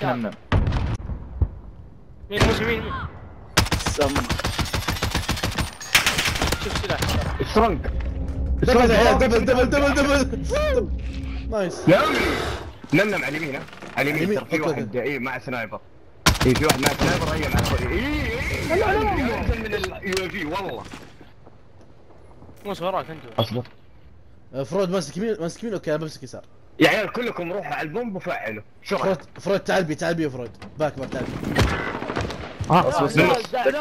نمنم. مين مين سم شوف سلاح شرنك. دبل نايس. نمنم على اليمين. على اليمين ترى في واحد مع سنايبر. في واحد مع سنايبر هي مع من اليو في والله. موس وراك انت. اصبر. فرود ماسك يمين اوكي بمسك يسار. يا عيال كلكم روحوا على البومب وفعلوا. فرود تعال بي فرود. باك تعال بي. اصبر.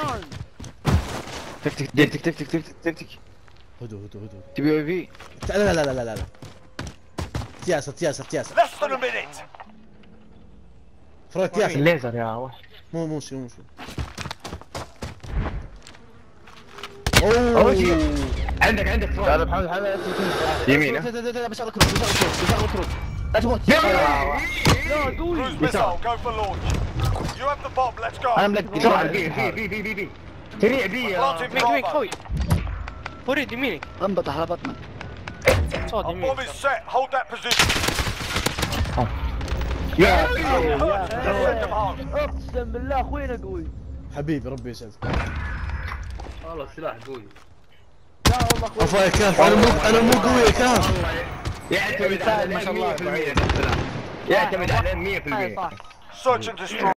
تك. هدوء. تبي يو في. لا تياسر. فرود تياسر. الليزر يا وحش. مو عندك فرود. تعال محمد يمين. بشغل كروت لا تموت. انا ملك بسرعة بي سريع بي. ميك خوي فريد يمينك انبط على بطنك. صاد يمينك يا اقسم بالله اخوينا قوي. حبيبي ربي يسعدك. والله السلاح قوي. افا يا كاف انا مو قوي يا كاف. يعتمد على 100% السلاح. يعتمد على 100%.